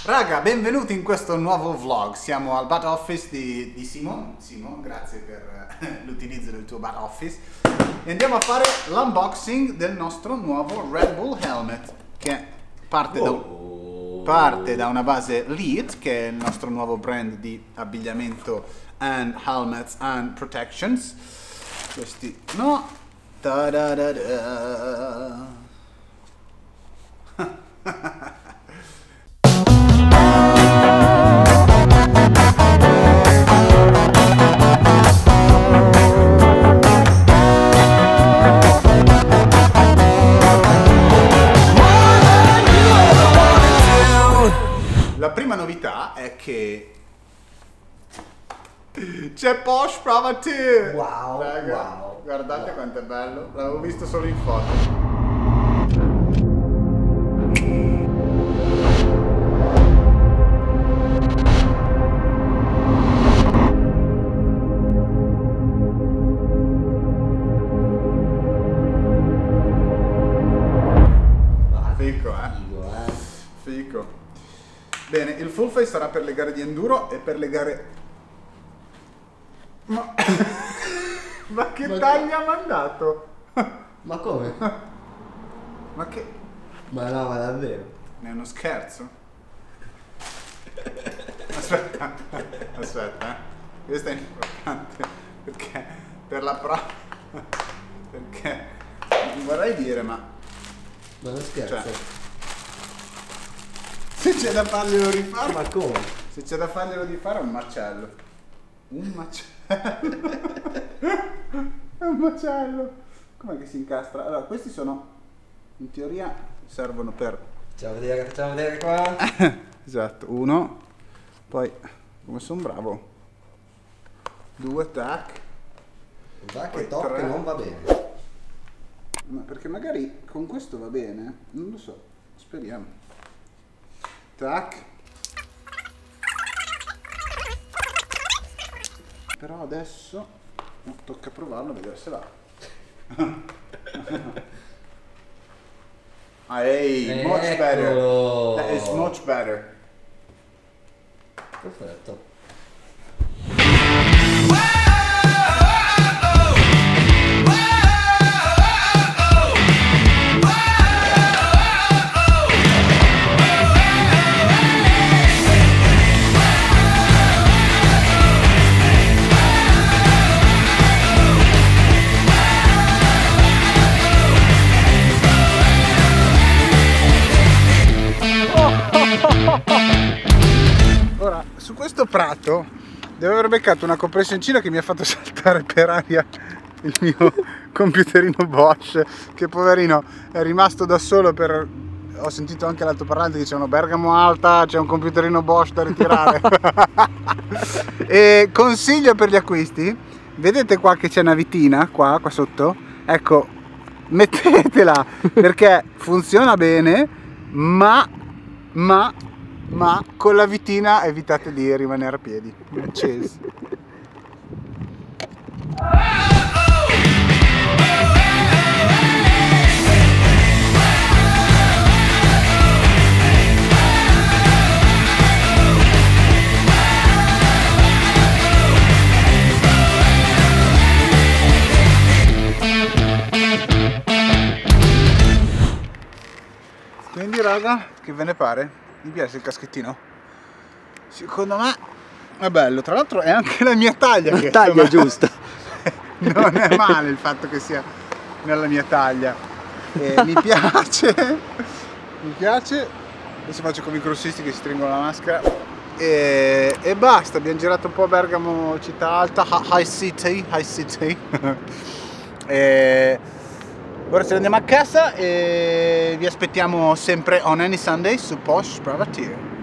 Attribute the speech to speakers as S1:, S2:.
S1: Raga, benvenuti in questo nuovo vlog. Siamo al back office di Simon. Simon, grazie per l'utilizzo del tuo back office. E andiamo a fare l'unboxing del nostro nuovo Red Bull Helmet, che parte da una base Lead, che è il nostro nuovo brand di abbigliamento and helmets and protections. Questi no. Ta-da-da-da. La prima novità è che c'è Porsche Privateer!
S2: Wow,
S1: raga,
S2: wow,
S1: guardate
S2: wow.
S1: quanto è bello, l'avevo visto solo in foto. Fico, Fico. Bene, il full face sarà per le gare di enduro e per le gare... Ma che taglia ha mandato?
S2: Ma come?
S1: Ma che...
S2: Ma no, ma davvero?
S1: È uno scherzo? Aspetta, questo è importante, perché per la prova... Perché non vorrei dire, ma...
S2: Ma non scherzo?
S1: Cioè, se c'è da farglielo rifare...
S2: Ma come?
S1: Se c'è da farglielo rifare è un macello. Un macello. È un macello. Com'è che si incastra? Allora, questi sono... In teoria servono per...
S2: Facciamo vedere qua.
S1: Esatto, uno. Poi, come sono bravo. Due, tac.
S2: Va
S1: Poi
S2: che tocca
S1: tre.
S2: non va bene.
S1: Ma perché magari con questo va bene? Non lo so. Speriamo. Tac. Però adesso tocca provarlo a vedere se va. Hey, much better.
S2: Eccolo.
S1: That is much better.
S2: Perfetto.
S1: Ora, su questo prato devo aver beccato una compressioncina che mi ha fatto saltare per aria il mio computerino Bosch, che poverino è rimasto da solo per... Ho sentito anche l'altoparlante che dicevano Bergamo Alta, c'è un computerino Bosch da ritirare. E consiglio per gli acquisti, vedete qua che c'è una vitina qua sotto? Ecco, mettetela perché funziona bene, ma con la vitina evitate di rimanere a piedi. Cheers. Quindi raga, che ve ne pare? Mi piace il caschettino? Secondo me è bello, tra l'altro è anche la mia taglia.
S2: La taglia giusta.
S1: Non è male il fatto che sia nella mia taglia. Mi piace, mi piace. Adesso faccio come i crossisti che si stringono la maschera. E basta, abbiamo girato un po' Bergamo città alta, High City. Ora ce ne andiamo a casa e vi aspettiamo sempre on any Sunday su Porsche Privateer.